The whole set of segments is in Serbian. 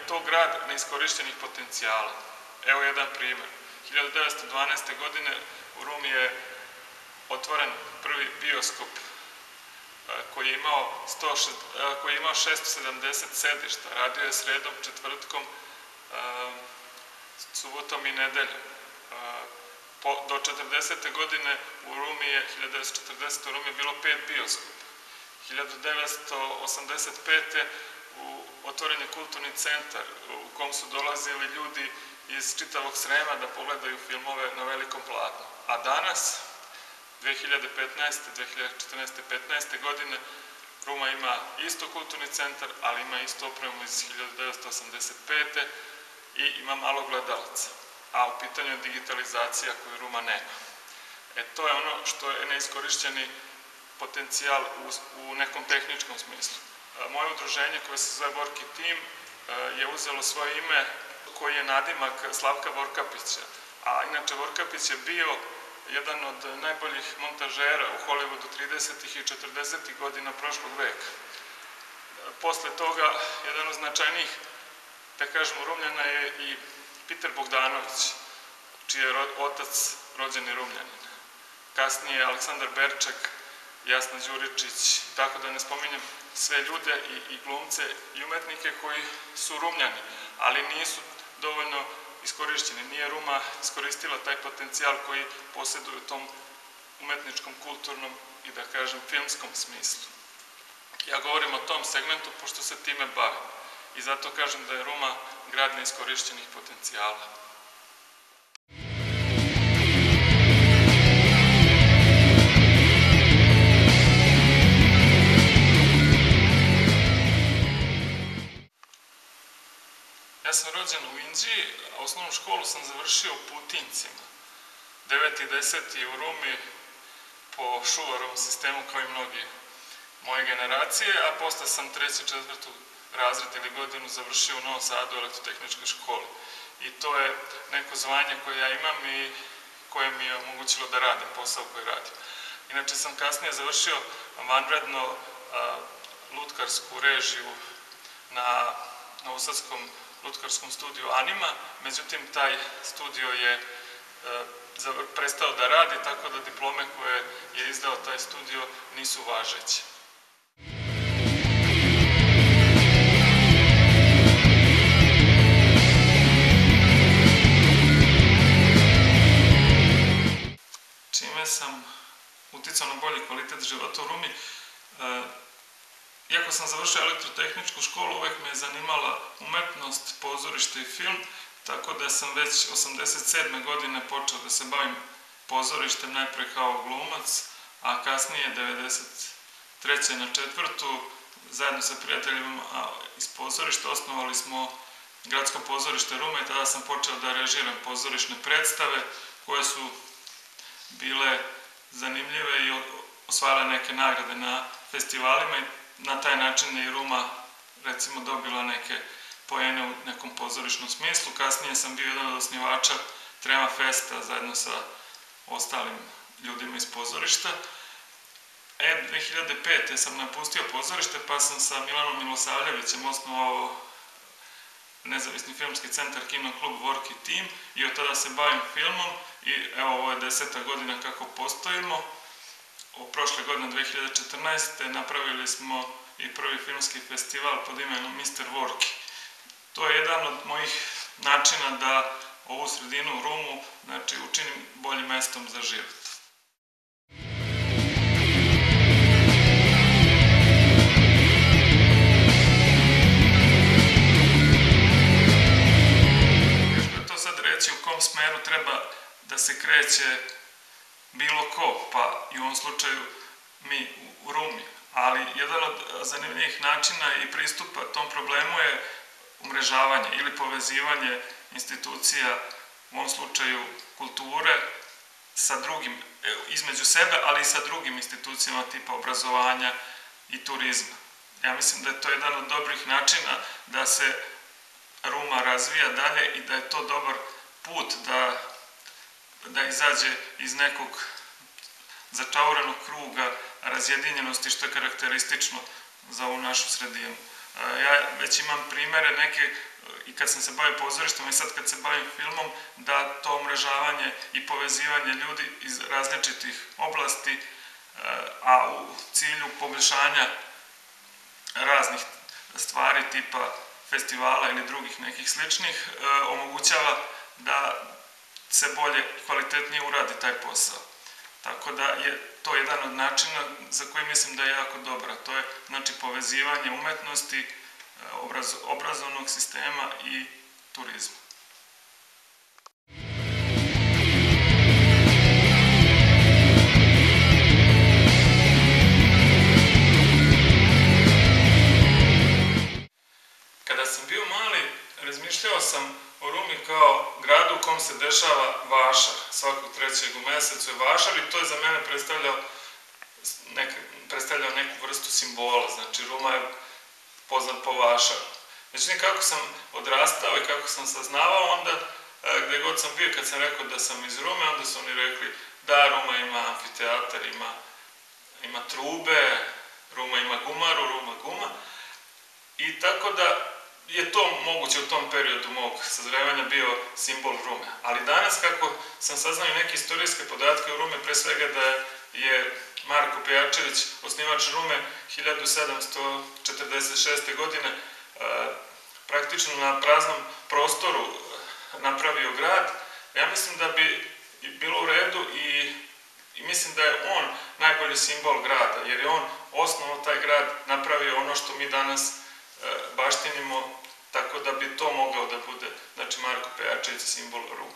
to grad neiskorišćenih potencijala. Evo jedan primjer. 1912. godine u Rumi je otvoren prvi bioskop koji je imao 670 sedišta. Radio je sredom, četvrtkom, subotom i nedeljom. Do 40. godine u Rumi je, 1940. u Rumi je bilo 5 bioskopa. 1985. otvoren je kulturni centar u kom su dolazili ljudi iz čitavog Srema da pogledaju filmove na velikom platnu. A danas, 2015. 2014. 15. godine, Ruma ima isto kulturni centar, ali ima isto opremu iz 1985. i ima malo gledalaca. A u pitanju je digitalizacija koju Ruma nema. To je ono što je neiskorišćeni potencijal u nekom tehničkom smislu. Moje udruženje koje se zove Worky Team je uzelo svoje ime koji je nadimak Slavka Vorkapića. A inače Vorkapić je bio jedan od najboljih montažera u Hollywoodu 30. i 40. godina prošlog veka. Posle toga, jedan od značajnijih, da kažemo, Rumljana je i Peter Bogdanović, čiji je otac rođeni Rumljanin. Kasnije Aleksandar Berček, Jasna Đuričić, tako da ne spominjem sve ljude i glumce i umetnike koji su Rumljani, ali nisu dovoljno iskorišćeni. Nije Ruma iskoristila taj potencijal koji posjeduje u tom umetničkom, kulturnom i, da kažem, filmskom smislu. Ja govorim o tom segmentu pošto se time bavim i zato kažem da je Ruma grad neiskorišćenih potencijala. Ja sam rođen u Inđiji, a osnovnu školu sam završio u Putincima. 9. i 10. u Rumi po Šuvarovom sistemu kao i mnogi moje generacije, a posle sam 3. i 4. razred ili godinu završio u Novom Sadu u elektrotehničkoj školi. I to je neko zvanje koje ja imam i koje mi je omogućilo da radim posao koji radim. Inače sam kasnije završio vanredno lutkarsku režiju na Novosadskom lutkarskom studiju Anima, međutim taj studio je prestao da radi, tako da diplome koje je izdao taj studio nisu važeće. Čime sam uticao na bolji kvalitet života u Rumi? Iako sam završio elektrotehničku školu, uvek me je zanimala umetnost, pozorište i film, tako da sam već 87. godine počeo da se bavim pozorištem, najpre kao glumac, a kasnije 93. na 4. zajedno sa prijateljima iz pozorišta osnovali smo Gradsko pozorište Rume i tada sam počeo da režiram pozorišne predstave koje su bile zanimljive i osvajale neke nagrade na festivalima i na taj način je i Ruma, recimo, dobila neke poene u nekom pozorišnom smislu. Kasnije sam bio jedan od osnivača Trema Festa zajedno sa ostalim ljudima iz pozorišta. 2005. sam napustio pozorište pa sam sa Milanom Milosavljevićem osnovao nezavisni filmski centar Kino klub Worky Team i od tada se bavim filmom i evo ovo je 10. godina kako postojimo. Prošle godine, 2014. napravili smo i prvi filmski festival pod imenom Mr. Worky. To je jedan od mojih načina da ovu sredinu, Rumu, učinim boljim mestom za život. Teško je to sad reći u kom smeru treba da se kreće bilo ko, pa i u ovom slučaju mi u Rumi. Ali jedan od zanimljivih načina i pristupa tom problemu je umrežavanje ili povezivanje institucija, u ovom slučaju kulture, sa drugim, između sebe, ali i sa drugim institucijama tipa obrazovanja i turizma. Ja mislim da je to jedan od dobrih načina da se Ruma razvija dalje i da je to dobar put da izađe iz nekog začauranog kruga razjedinjenosti, što je karakteristično za ovu našu sredinu. Ja već imam primere neke i kad sam se bavio pozorištem i sad kad se bavim filmom, da to umrežavanje i povezivanje ljudi iz različitih oblasti, a u cilju poboljšanja raznih stvari tipa festivala ili drugih nekih sličnih, omogućava da se bolje i kvalitetnije uradi taj posao. Tako da je to jedan od načina za koji mislim da je jako dobro. To je znači povezivanje umetnosti, obrazovnog sistema i turizma. Kada sam bio mali, razmišljao sam o Rumi kao gradu u kom se dešava vašar. Svakog 3. u mesecu je vašar i to je za mene predstavljao neku vrstu simbola. Znači, Ruma je poznat po vašaru. Međutim, kako sam odrastao i kako sam saznavao, onda gde god sam bio, kad sam rekao da sam iz Rume, onda su oni rekli da Ruma ima amfiteatar, ima trube, Ruma ima gumaru, Ruma guma. I tako da je to moguće u tom periodu mog sazrevanja bio simbol Rume. Ali danas, kako sam saznao neke istorijske podatke o Rume, pre svega da je Marko Pejačević, osnivač Rume, 1746. godine praktično na praznom prostoru napravio grad. Ja mislim da bi bilo u redu i mislim da je on najbolji simbol grada, jer je on osnovno taj grad napravio ono što mi danas baštinimo, tako da bi to mogao da bude, znači, Marko Pejačević simbol Rume.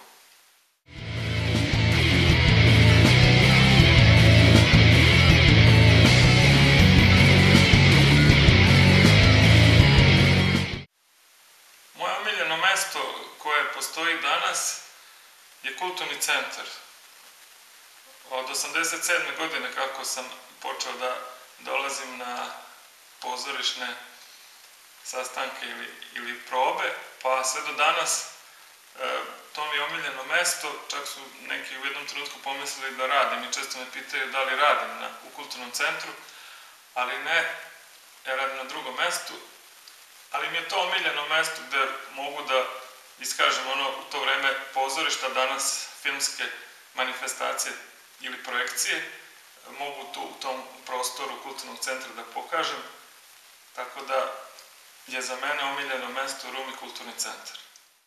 Moje omiljeno mesto koje postoji danas je kulturni centar. Od 87. godine kako sam počeo da dolazim na pozorišne sastanke ili probe, pa sve do danas to mi je omiljeno mesto. Čak su neki u jednom trenutku pomislili da radim i često me pitaju da li radim u kulturnom centru, ali ne, ja radim na drugom mestu, ali mi je to omiljeno mesto gde mogu da iskažem ono u to vreme pozorišta, danas filmske manifestacije ili projekcije, mogu tu u tom prostoru kulturnog centra da pokažem, tako da je za mene omiljeno mesto u Rumi kulturni centar.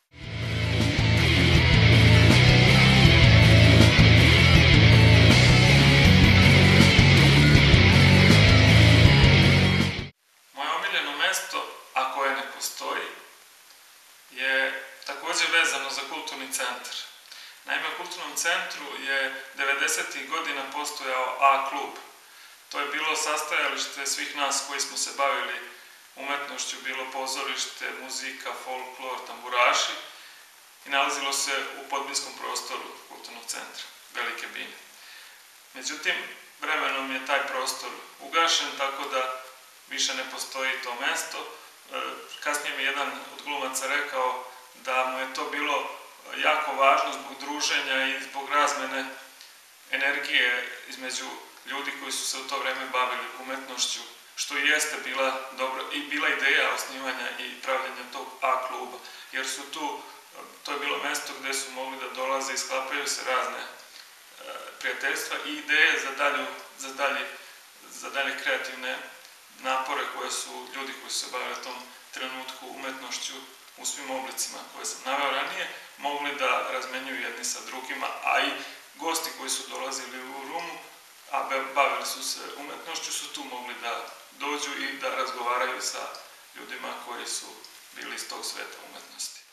Moje omiljeno mesto, a koje ne postoji, je također vezano za kulturni centar. Naime, u kulturnom centru je 90. godina postojao A-klub. To je bilo sastajalište svih nas koji smo se bavili umetnošću, bilo pozorište, muzika, folklor, tamburaši, i nalazilo se u podbinskom prostoru kulturnog centra, Velike Bine. Međutim, vremenom je taj prostor ugašen, tako da više ne postoji to mesto. Kasnije mi jedan od glumaca rekao da mu je to bilo jako važno zbog druženja i zbog razmene energije između ljudi koji su se u to vreme bavili umetnošću, što i jeste bila dobra i bila ideja osnivanja i pravljenja tog A-kluba, jer to je bilo mesto gde su mogli da dolaze i sklapaju se razne prijateljstva i ideje za dalje kreativne napore koje su ljudi koji su se bavili u tom trenutku umetnošću u svim oblicima koje sam naveo ranije, mogli da razmenjuju jedni sa drugima, a i gosti koji su dolazili u Rumu, a bavili su se umetnošću, su tu mogli da dođu i da razgovaraju sa ljudima koji su bili iz tog sveta umetnosti.